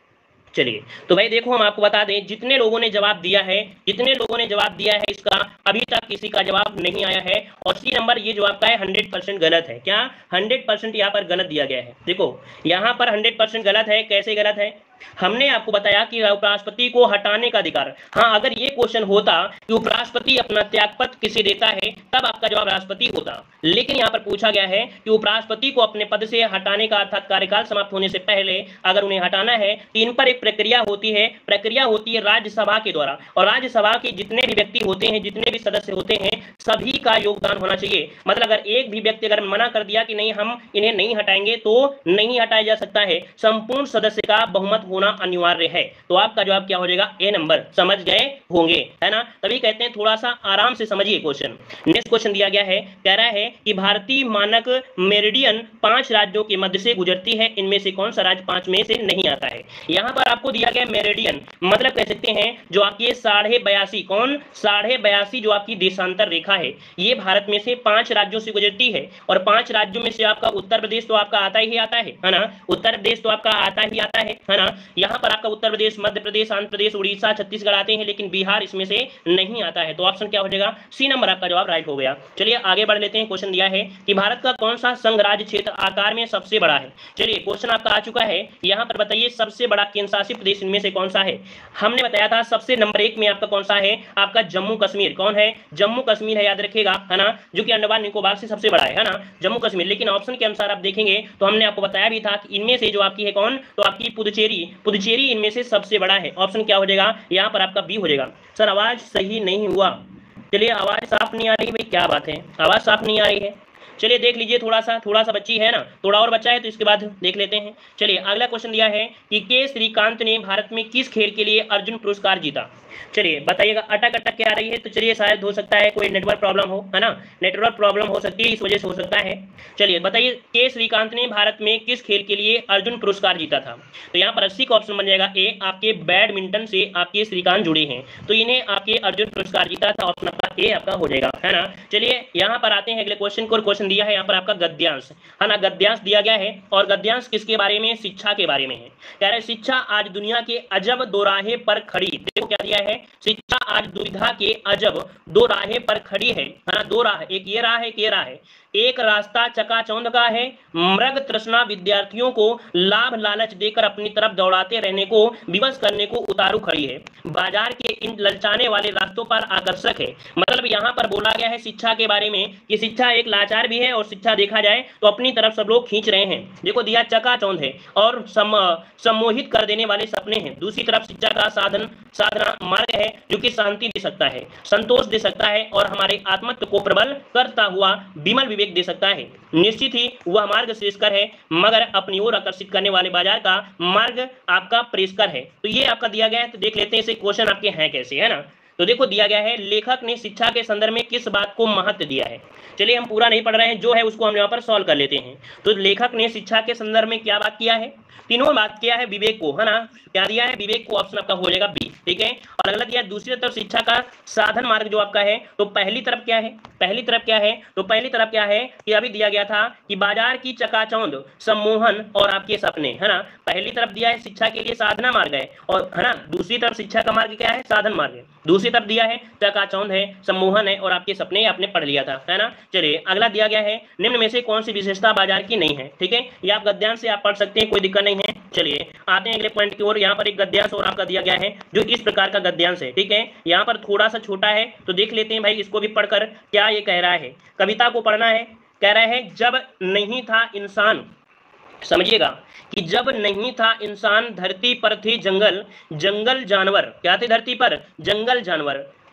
चलिए तो भाई देखो हम आपको बता दें, जितने लोगों ने जवाब दिया है, जितने लोगों ने जवाब दिया है इसका अभी तक किसी का जवाब नहीं आया है, और सी नंबर ये जो आपका है हंड्रेड परसेंट गलत है। क्या हंड्रेड परसेंट यहाँ पर गलत दिया गया है? देखो यहाँ पर हंड्रेड परसेंट गलत है। कैसे गलत है? हमने आपको बताया कि उपराष्ट्रपति को हटाने का अधिकार। हाँ, अगर ये क्वेश्चन होता कि उपराष्ट्रपति अपना त्यागपत्र किसे देता है, तब आपका जवाब राष्ट्रपति होता, लेकिन यहाँ पर पूछा गया है कि उपराष्ट्रपति को अपने पद से हटाने का अर्थात कार्यकाल समाप्त होने से पहले अगर उन्हें हटाना है तो इन पर एक प्रक्रिया होती है, प्रक्रिया होती है राज्यसभा के द्वारा, और राज्यसभा के जितने भी व्यक्ति होते हैं, जितने भी सदस्य होते हैं, सभी का योगदान होना चाहिए। मतलब अगर एक भी व्यक्ति अगर मना कर दिया कि नहीं हम इन्हें नहीं हटाएंगे, तो नहीं हटाया जा सकता है, संपूर्ण सदस्य का बहुमत होना अनिवार्य है। तो आपका जवाब क्या हो जाएगा? A number. समझ गए होंगे, है ना। तभी कहते हैं थोड़ा सा आराम से समझिए क्वेश्चन। नेक्स्ट क्वेश्चन दिया गया है, कह रहा है कि भारतीय मानक मेरिडियन पांच राज्यों के मध्य से गुजरती है, इनमें से कौन सा राज्य पांच में से नहीं आता है? यहां पर आपको दिया गया मेरिडियन, मतलब कह सकते हैं जो आपकी साढ़े बयासी कौन साढ़े बयासी जो आपकी देशांतर रेखा है, ये भारत में से पांच राज्यों से गुजरती है, और पांच राज्यों में से आपका उत्तर प्रदेश तो आपका आता ही आता है, है ना। उत्तर प्रदेश तो आपका आता ही आता है, है ना। यहाँ पर आपका उत्तर प्रदेश, मध्य प्रदेश, आंध्र प्रदेश, उड़ीसा, छत्तीसगढ़ आते हैं, लेकिन बिहार इसमें से नहीं आता है। तो ऑप्शन क्या हो जाएगा? सी नंबर आपका जवाब राइट हो गया। चलिए आगे बढ़ लेते हैं। क्वेश्चन दिया है कि भारत का कौन सा संघ राज्य क्षेत्र आकार में सबसे बड़ा है? चलिए क्वेश्चन आपका आ चुका है, यहाँ पर बताइए सबसे बड़ा केंद्र शासित प्रदेश इनमें से कौन सा है? हमने बताया था सबसे नंबर एक में आपका कौन सा है? आपका जम्मू कश्मीर। कौन है? जम्मू कश्मीर है, याद रखिएगा, है ना, जो कि अंडमान निकोबार से सबसे बड़ा है, है ना, जम्मू कश्मीर। लेकिन ऑप्शन के अनुसार आप देखेंगे तो हमने आपको बताया भी था कि इनमें से जो आपकी है कौन, तो आपकी पुदुचेरी, पुदुचेरी इनमें से सबसे बड़ा है। ऑप्शन क्या हो जाएगा? यहाँ पर आपका बी हो जाएगा। सर आवाज सही नहीं हुआ। चलिए आवाज साफ नहीं आ रही भाई, क्या बात है, आवाज साफ नहीं आ रही है। चलिए देख लीजिए, थोड़ा सा थोड़ा सा बच्ची है ना, थोड़ा और बच्चा है, तो इसके बाद देख लेते हैं। चलिए अगला क्वेश्चन दिया है कि के श्रीकांत ने भारत में किस खेल के लिए अर्जुन पुरस्कार जीता? चलिए बताइएगा। अटक अटक के आ रही है, तो चलिए शायद हो सकता है कोई नेटवर्क प्रॉब्लम हो, है ना, नेटवर्क प्रॉब्लम हो सकती है, इस वजह से हो सकता है। चलिए बताइए, के श्रीकांत ने भारत में किस खेल के लिए अर्जुन पुरस्कार जीता था? तो यहाँ पर अस्सी का ऑप्शन बन जाएगा ए। आपके बैडमिंटन से आपके श्रीकांत जुड़े हैं, तो इन्हें आपके अर्जुन पुरस्कार जीता था। ऑप्शन आपका ए आपका हो जाएगा, है ना। चलिए यहाँ पर आते हैं अगले क्वेश्चन को। क्वेश्चन दिया है यहाँ पर आपका गद्यांश, है ना, गद्यांश दिया गया है, और गद्यांश किसके बारे में? शिक्षा के बारे में है। कह रहे शिक्षा आज दुनिया के अजब दोराहे पर खड़ी। देखो क्या दिया है, शिक्षा आज दुविधा के अजब दो राहे पर खड़ी है, है ना, दो राह, एक ये राह है, एक ये राह है। एक रास्ता चकाचौंध का है, मृग तृष्णा विद्यार्थियों को लाभ लालच देकर अपनी तरफ दौड़ाते रहने को विवश करने को उतारू खड़ी है, बाजार के इन ललचाने वाले रास्तों पर आकर्षक है। मतलब यहाँ पर बोला गया है शिक्षा के बारे में कि शिक्षा एक लाचार भी है, और शिक्षा देखा जाए तो अपनी तरफ सब लोग खींच रहे हैं। देखो दिया चकाचौंध है और सम, सम्मोहित कर देने वाले सपने हैं। दूसरी तरफ शिक्षा का साधन साधना मार्ग है जो कि शांति दे सकता है, संतोष दे सकता है, और हमारे आत्मत्व को प्रबल करता हुआ विमल विवेक दे सकता है। निश्चित ही वह मार्ग श्रेष्ठकर है, मगर अपनी ओर आकर्षित करने वाले बाजार का मार्ग आपका प्रेषकर है। तो ये आपका दिया गया है। तो देख लेते हैं इसे क्वेश्चन आपके हैं कैसे, है ना। तो देखो दिया गया है, लेखक ने शिक्षा के संदर्भ में किस बात को महत्व दिया है? चलिए हम पूरा नहीं पढ़ रहे हैं, जो है उसको हम यहाँ पर सॉल्व कर लेते हैं। तो लेखक ने शिक्षा के संदर्भ में क्या बात किया है? तीनों बात किया है, विवेक को, है ना, क्या दिया है? विवेक को। ऑप्शन आपका हो जाएगा बी, ठीक है। और अगला दिया दूसरी तरफ शिक्षा का साधन मार्ग जो आपका है, तो पहली तरफ क्या है? पहली तरफ क्या है? तो पहली तरफ क्या है कि अभी दिया गया था कि बाजार की चकाचौंध, सम्मोहन और आपके सपने, है ना। पहली तरफ दिया है शिक्षा के लिए साधना मार्ग है, और है ना, दूसरी तरफ शिक्षा का मार्ग क्या है? साधन मार्ग है। दूसरी तरफ दिया है चकाचौंध है, सम्मोहन है, और आपके सपने आपने पढ़ लिया था, है ना। चलिए अगला दिया गया है, निम्न में से कौन सी विशेषता बाजार की नहीं है? ठीक है, ये आप गद्यांश से आप पढ़ सकते हैं, कोई दिक्कत नहीं है। चलिए आते हैं अगले पॉइंट की ओर। यहाँ पर एक गद्यांश और आपका दिया गया है जो इस प्रकार का गद्यांश है, ठीक है। यहाँ पर थोड़ा सा छोटा है, तो देख लेते हैं भाई इसको भी पढ़कर क्या ये कह रहा है। कविता को पढ़ना है। कह रहा है जब नहीं था इंसान, समझिएगा, कि जब नहीं था इंसान धरती पर थे जंगल, जंगल जानवर, क्या थे धरती पर? जंगल जानवर।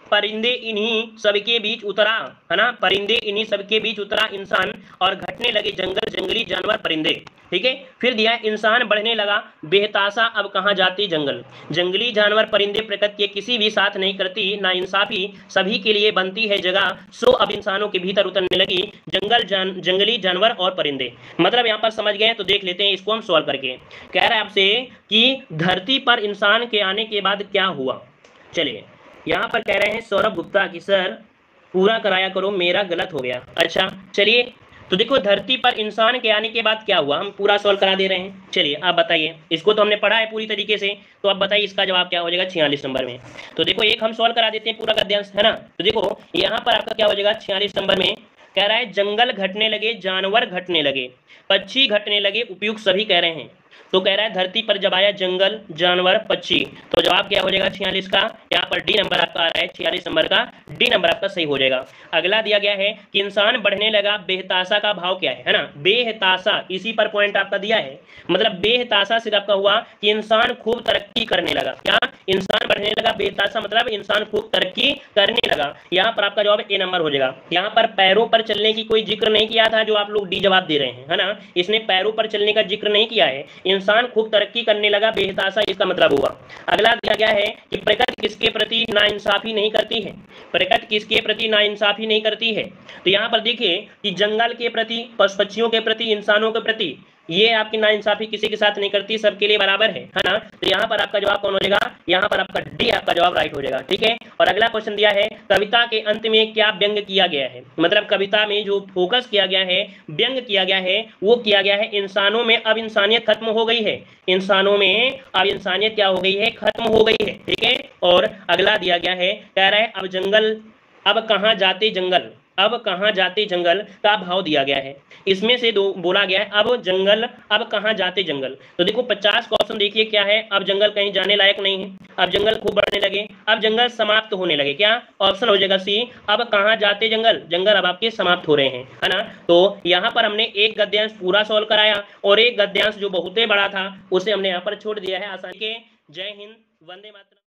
परिंदे इन्हीं सबके बीच उतरा, है ना, परिंदे इन्हीं सबके बीच उतरा इंसान, और घटने लगे जंगल जंगली जानवर परिंदे। ठीक है, फिर दिया है इंसान बढ़ने लगा बेहताशा अब कहाँ जाते जंगल, जंगली जानवर परिंदे प्रकृति के किसी भी साथ नहीं करती, ना इंसाफी सभी के लिए बनती है जगह, सो अब इंसानों के भीतर उतरने लगी जंगल जान जंगली जानवर और परिंदे। मतलब यहाँ पर समझ गए, तो देख लेते हैं इसको हम सॉल्व करके। कह रहा है आपसे कि धरती पर इंसान के आने के बाद क्या हुआ। चलिए यहाँ पर कह रहे हैं सौरभ गुप्ता की सर पूरा कराया करो मेरा गलत हो गया। अच्छा चलिए, तो देखो धरती पर इंसान के आने के बाद क्या हुआ, हम पूरा सॉल्व करा दे रहे हैं। चलिए आप बताइए, इसको तो हमने पढ़ा है पूरी तरीके से, तो आप बताइए इसका जवाब क्या हो जाएगा छियालीस नंबर में। तो देखो एक हम सॉल्व करा देते हैं पूरा गद्यांश, है ना। तो देखो यहाँ पर आपका क्या हो जाएगा छियालीस नंबर में, कह रहा है जंगल घटने लगे जानवर घटने लगे पक्षी घटने लगे उपयुक्त सभी कह रहे हैं। तो कह रहा है धरती पर जब आया जंगल जानवर पक्षी, तो जवाब क्या हो जाएगा छियालीस का, यहाँ पर डी नंबर आपका आ रहा है, छियालीस नंबर का डी नंबर आपका सही हो जाएगा। अगला दिया गया है कि इंसान बढ़ने लगा बेहताशा का भाव क्या है, है ना, बेहताशा, इसी पर पॉइंट आपका दिया है। मतलब बेहताशा से आपका हुआ कि इंसान खूब तरक्की करने लगा, क्या इंसान बढ़ने लगा, बेहताशा मतलब इंसान खूब तरक्की करने लगा। यहाँ पर आपका जवाब ए नंबर हो जाएगा। यहाँ पर पैरों पर चलने की कोई जिक्र नहीं किया था, जो आप लोग डी जवाब दे रहे हैं, है ना, इसने पैरों पर चलने का जिक्र नहीं किया है, इंसान खूब तरक्की करने लगा बेहताशा इसका मतलब हुआ। अगला दिया गया है कि प्रकृति किसके प्रति नाइंसाफी नहीं करती है, प्रकृति किसके प्रति नाइंसाफी नहीं करती है। तो यहाँ पर देखिए कि जंगल के प्रति, पशु पक्षियों के प्रति, इंसानों के प्रति ये आपकी नाइंसाफी किसी के साथ नहीं करती, सबके लिए बराबर है, है ना। तो यहाँ पर आपका जवाब कौन हो जाएगा, यहाँ पर आपका डी आपका जवाब राइट हो जाएगा। ठीक है, और अगला क्वेश्चन दिया है कविता के अंत में क्या व्यंग किया गया है। मतलब कविता में जो फोकस किया गया है, व्यंग किया गया है, वो किया गया है इंसानों में अब इंसानियत खत्म हो गई है, इंसानों में अब इंसानियत क्या हो गई है, खत्म हो गई है। ठीक है, और अगला दिया गया है, कह रहा है अब जंगल अब कहाँ जाते जंगल, अब कहाँ जाते जंगल का भाव दिया गया है। इसमें से दो बोला गया है अब जंगल अब कहाँ जाते जंगल। तो देखो पचास क्वेश्चन देखिए क्या है, अब जंगल कहीं जाने लायक नहीं है, अब जंगल खूब बढ़ने लगे, अब जंगल समाप्त होने लगे, क्या ऑप्शन हो जाएगा सी, अब कहाँ जाते जंगल, जंगल अब आपके समाप्त हो रहे हैं, है ना। तो यहाँ पर हमने एक गद्यांश पूरा सॉल्व कराया और एक गद्यांश जो बहुत ही बड़ा था उसे हमने यहाँ पर छोड़ दिया है आसानी के। जय हिंद, वंदे मातरम।